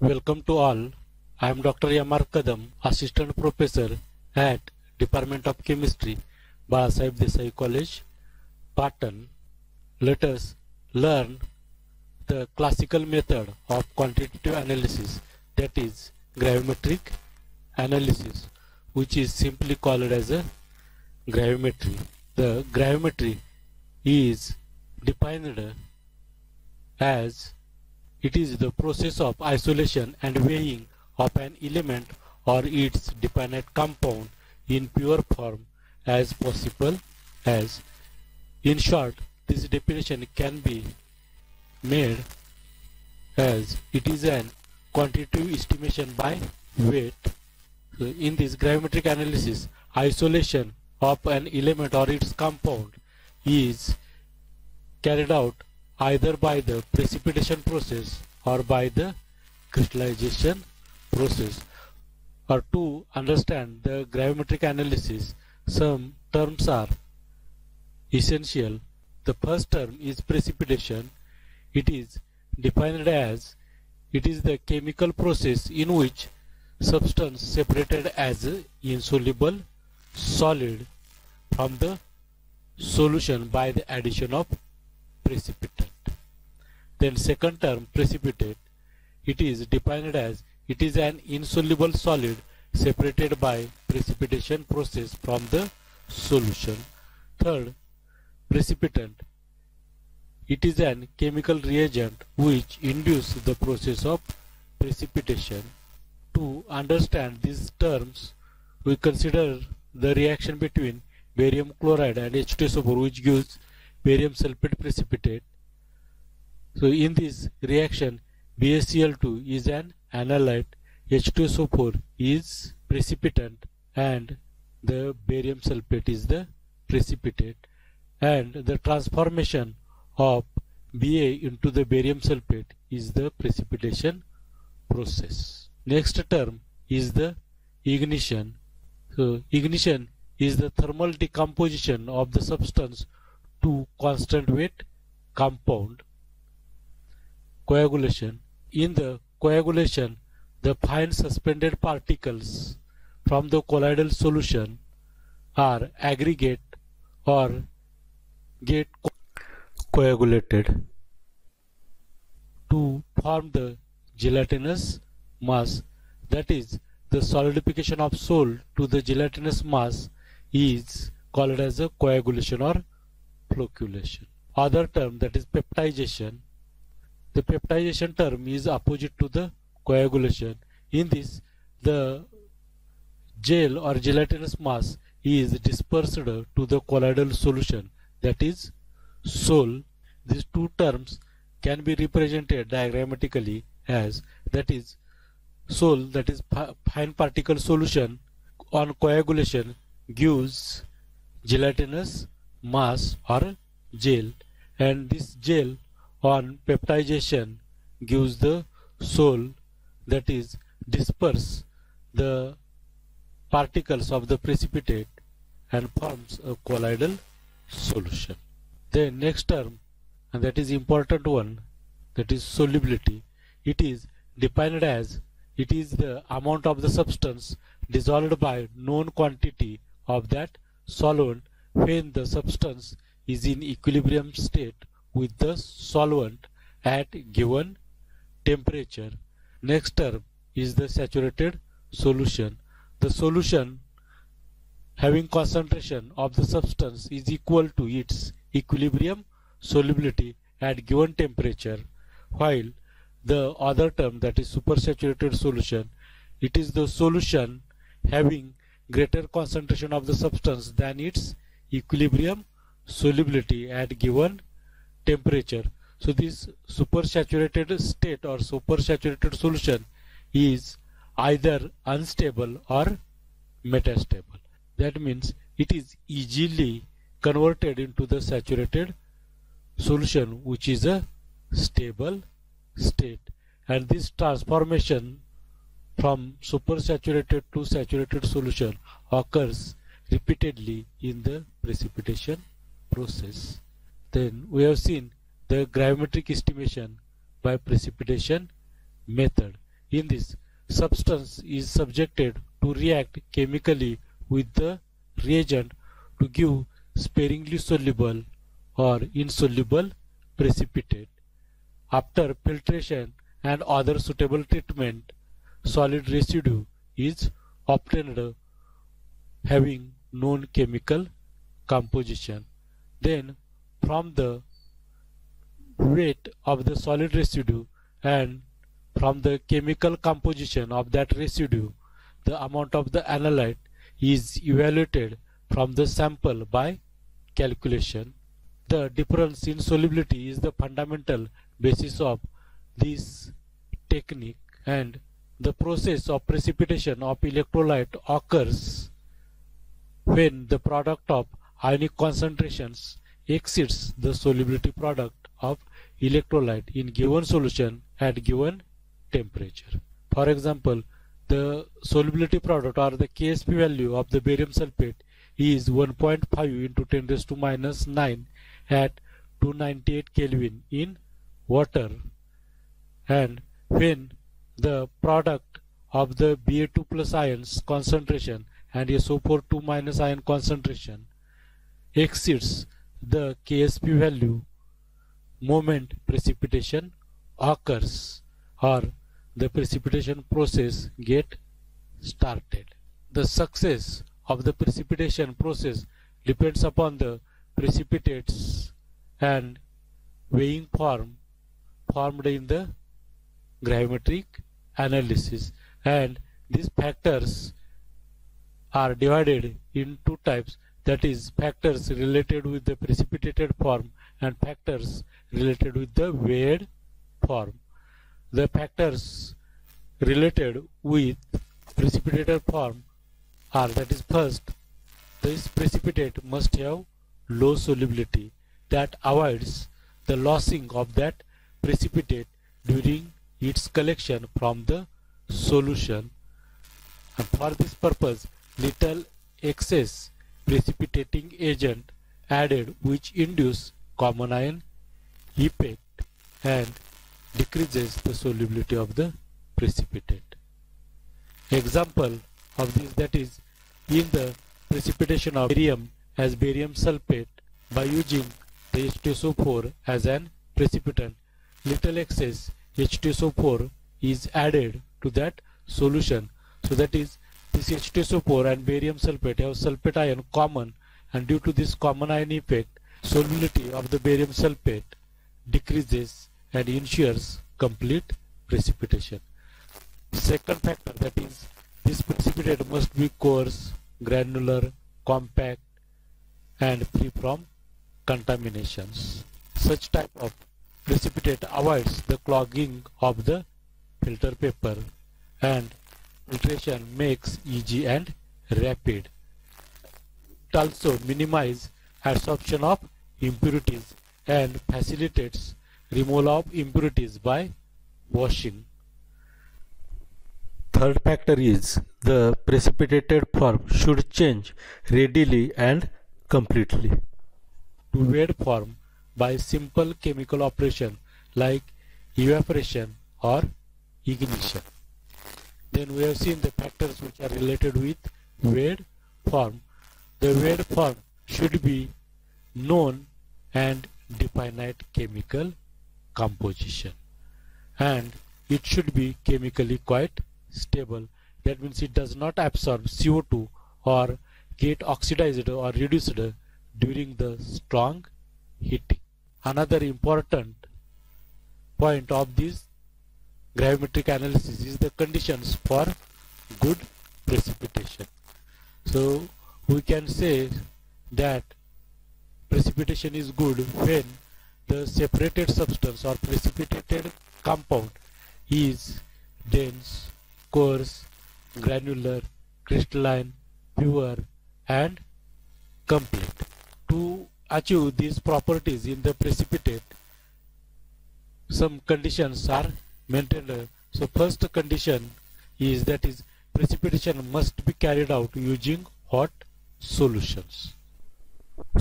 Welcome to all. I am Dr. M.R. Kadam, Assistant Professor at Department of Chemistry, Balasaheb Desai College, Patan. Let us learn the classical method of quantitative analysis, that is gravimetric analysis, which is simply called as a gravimetry. The gravimetry is defined as it is the process of isolation and weighing of an element or its dependent compound in pure form as possible as. In short, this definition can be made as it is an quantitative estimation by weight. So in this gravimetric analysis, isolation of an element or its compound is carried out either by the precipitation process or by the crystallization process. Or to understand the gravimetric analysis, some terms are essential. The first term is precipitation. It is defined as it is the chemical process in which substance separated as an insoluble solid from the solution by the addition of precipitant. Then second term, precipitate, it is defined as it is an insoluble solid separated by precipitation process from the solution. Third, precipitant, it is an chemical reagent which induces the process of precipitation. To understand these terms, we consider the reaction between barium chloride and H2SO4, which gives barium sulfate precipitate. So in this reaction, BaCl2 is an analyte, H2SO4 is precipitant, and the barium sulfate is the precipitate. And the transformation of Ba into the barium sulfate is the precipitation process. Next term is the ignition. So ignition is the thermal decomposition of the substance to constant weight compound. Coagulation. In the coagulation, the fine suspended particles from the colloidal solution are aggregate or get coagulated to form the gelatinous mass. That is, the solidification of salt to the gelatinous mass is called as a coagulation or flocculation. Other term, that is peptidization. The peptidization term is opposite to the coagulation. In this, the gel or gelatinous mass is dispersed to the colloidal solution, that is sol. These two terms can be represented diagrammatically as, that is sol, that is fine particle solution on coagulation gives gelatinous mass or gel, and this gel on peptidization gives the sol, that is disperse the particles of the precipitate and forms a colloidal solution. The next term, and that is important one, that is solubility. It is defined as it is the amount of the substance dissolved by known quantity of that solvent when the substance is in equilibrium state with the solvent at given temperature. Next term is the saturated solution. The solution having concentration of the substance is equal to its equilibrium solubility at given temperature, while the other term, that is supersaturated solution, it is the solution having greater concentration of the substance than its equilibrium solubility at given temperature. So this supersaturated state or supersaturated solution is either unstable or metastable. That means it is easily converted into the saturated solution, which is a stable state, and this transformation from supersaturated to saturated solution occurs repeatedly in the precipitation process. Then we have seen the gravimetric estimation by precipitation method. In this, substance is subjected to react chemically with the reagent to give sparingly soluble or insoluble precipitate. After filtration and other suitable treatment, solid residue is obtained having known chemical composition. Then, from the weight of the solid residue and from the chemical composition of that residue, the amount of the analyte is evaluated from the sample by calculation. The difference in solubility is the fundamental basis of this technique, and the process of precipitation of electrolyte occurs when the product of ionic concentrations exceeds the solubility product of electrolyte in given solution at given temperature. For example, the solubility product or the Ksp value of the barium sulfate is 1.5 into 10 raised to minus 9 at 298 Kelvin in water, and when the product of the Ba2 plus ions concentration and SO4 2 minus ion concentration exceeds the Ksp value, moment precipitation occurs or the precipitation process get started. The success of the precipitation process depends upon the precipitates and weighing form formed in the gravimetric analysis, and these factors are divided in two types, that is factors related with the precipitated form and factors related with the weighed form. The factors related with precipitated form are, that is first, this precipitate must have low solubility that avoids the losing of that precipitate during its collection from the solution, and for this purpose little excess precipitating agent added which induce common ion effect and decreases the solubility of the precipitate. Example of this, that is in the precipitation of barium as barium sulfate by using the H2SO4 as an precipitant, little excess H2SO4 is added to that solution, so that is this H2SO4 and barium sulfate have sulfate ion common, and due to this common ion effect solubility of the barium sulfate decreases and ensures complete precipitation. Second factor, that is this precipitate must be coarse, granular, compact and free from contaminations. Such type of precipitate avoids the clogging of the filter paper, and filtration makes easy and rapid. It also minimizes absorption of impurities and facilitates removal of impurities by washing. Third factor is the precipitated form should change readily and completely to weighed form by simple chemical operation like evaporation or ignition. Then we have seen the factors which are related with weighed form. The weighed form should be known and definite chemical composition, and it should be chemically quite stable. That means it does not absorb CO2 or get oxidized or reduced during the strong heating. Another important point of this gravimetric analysis is the conditions for good precipitation. So we can say that precipitation is good when the separated substance or precipitated compound is dense, coarse, granular, crystalline, pure and complete. To achieve these properties in the precipitate, some conditions are maintained. So first condition is, that is precipitation must be carried out using hot solutions.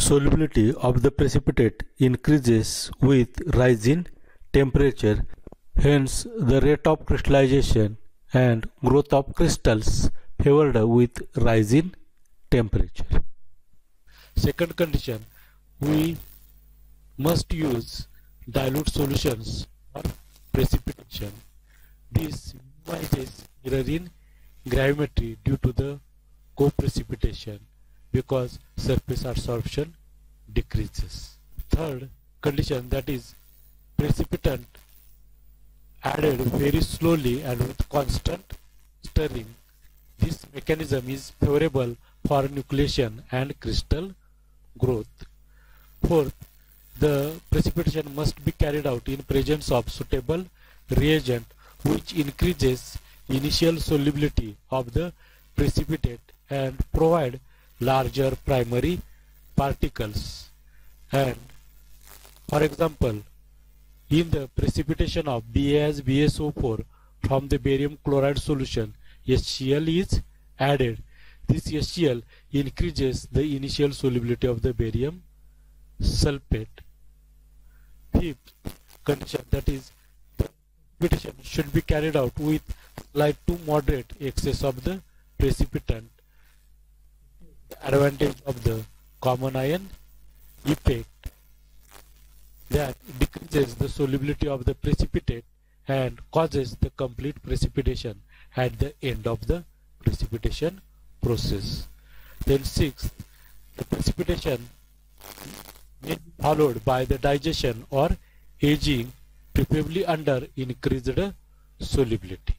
Solubility of the precipitate increases with rise in temperature Hence, the rate of crystallization and growth of crystals favored with rise in temperature. Second condition, we must use dilute solutions for precipitation. This minimizes error in gravimetry due to the co-precipitation because surface absorption decreases. Third condition, that is precipitant added very slowly and with constant stirring. This mechanism is favorable for nucleation and crystal growth. Fourth, the precipitation must be carried out in presence of suitable reagent which increases initial solubility of the precipitate and provide larger primary particles. And for example, in the precipitation of BaS-BaSO4 from the barium chloride solution, HCl is added. This HCl increases the initial solubility of the barium sulfate. Fifth condition, that is the precipitation should be carried out with slight to moderate excess of the precipitant. The advantage of the common ion effect that decreases the solubility of the precipitate and causes the complete precipitation at the end of the precipitation process. Then sixth, the precipitation may be followed by the digestion or aging, preferably under increased solubility.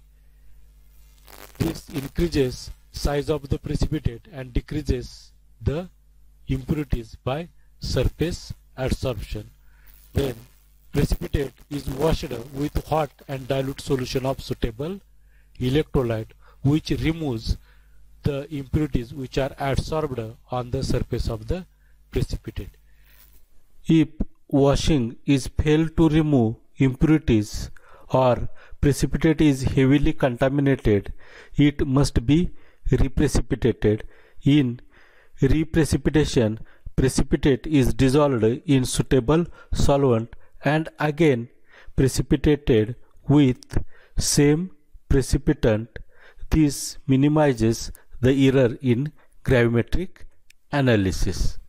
This increases size of the precipitate and decreases the impurities by surface absorption. Then precipitate is washed with hot and dilute solution of suitable electrolyte which removes the impurities which are adsorbed on the surface of the precipitate. If washing is failed to remove impurities or precipitate is heavily contaminated, it must be reprecipitated. In reprecipitation, precipitate is dissolved in suitable solvent and again precipitated with same precipitant. This minimizes the error in gravimetric analysis.